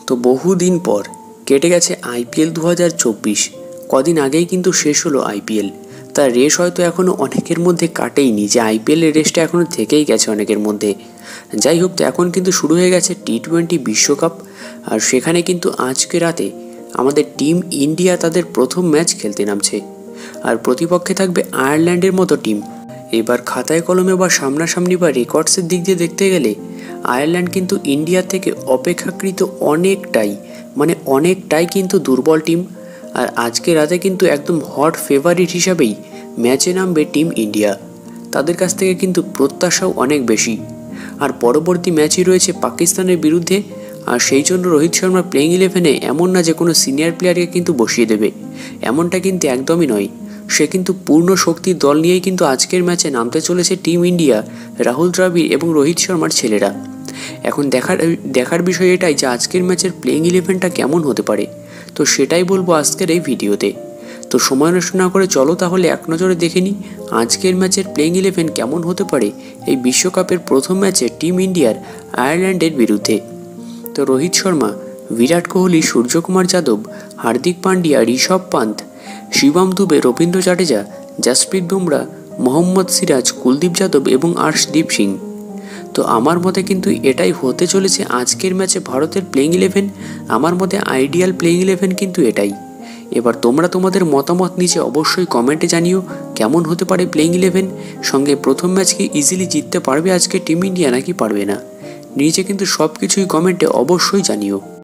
তো বহুদিন পর কেটে গেছে আইপিএল 2024। কদিন আগেই কিন্তু শেষ হলো আইপিএল। তার রেশ হয়তো এখনও অনেকের মধ্যে কাটেইনি, যে আইপিএলের রেশটা এখনও থেকেই গেছে অনেকের মধ্যে। যাই হোক, তো এখন কিন্তু শুরু হয়ে গেছে টি20 বিশ্বকাপ। আর সেখানে কিন্তু আজকে রাতে আমাদের টিম ইন্ডিয়া তাদের প্রথম ম্যাচ খেলতে নামছে। আর প্রতিপক্ষে থাকবে আয়ারল্যান্ডের মতো টিম। এবার খাতায় কলমে বা সামনাসামনি বা রেকর্ডসের দিক দিয়ে দেখতে গেলে আয়ারল্যান্ড কিন্তু ইন্ডিয়া থেকে অপেক্ষাকৃত অনেকটাই কিন্তু দুর্বল টিম। আর আজকে রাতে কিন্তু একদম হট ফেভারিট হিসাবেই ম্যাচে নামবে টিম ইন্ডিয়া। তাদের কাছ থেকে কিন্তু প্রত্যাশাও অনেক বেশি। আর পরবর্তী ম্যাচই রয়েছে পাকিস্তানের বিরুদ্ধে। আর সেই জন্য রোহিত শর্মা প্লেইং 11-এ এমন না যে কোনো সিনিয়র প্লেয়ারকে কিন্তু বসিয়ে দেবে, এমনটা কিন্তু একদমই নয়। সে কিন্তু পূর্ণ শক্তির দল নিয়েই কিন্তু আজকের ম্যাচে নামতে চলেছে টিম ইন্ডিয়া, রাহুল দ্রাবিড় এবং রোহিত শর্মার ছেলেরা। এখন দেখার বিষয় এটাই যে আজকের ম্যাচের প্লেইং 11টা কেমন হতে পারে। তো সেটাই বলবো আজকের এই ভিডিওতে। তো সময় নষ্ট না করে চলো তাহলে এক নজরে দেখে নিই আজকের ম্যাচের প্লেইং 11 কেমন হতে পারে এই বিশ্বকাপের প্রথম ম্যাচে টিম ইন্ডিয়ার আয়ারল্যান্ডের বিরুদ্ধে। তো রোহিত শর্মা, বিরাট কোহলি, সূর্যকুমার যাদব, হার্দিক পান্ডিয়া, ঋষভ পান্ত, শিবম দুবে, রবীন্দ্র জাডেজা, জাসপ্রীত বুমরা, মোহাম্মদ সিরাজ, কুলদীপ যাদব এবং আর্শদীপ সিং। তো আমার মতে কিন্তু এটাই হতে চলেছে আজকের ম্যাচে ভারতের প্লেইং 11। আমার মতে আইডিয়াল প্লেইং 11 কিন্তু এটাই। এবার তোমরা তোমাদের মতামত নিচে অবশ্যই কমেন্টে জানিও কেমন হতে পারে প্লেইং 11। সঙ্গে প্রথম ম্যাচ কি ইজিলি জিততে পারবে আজকে টিম ইন্ডিয়া নাকি পারবে না, নিচে কিন্তু সব কিছুই কমেন্টে অবশ্যই জানিও।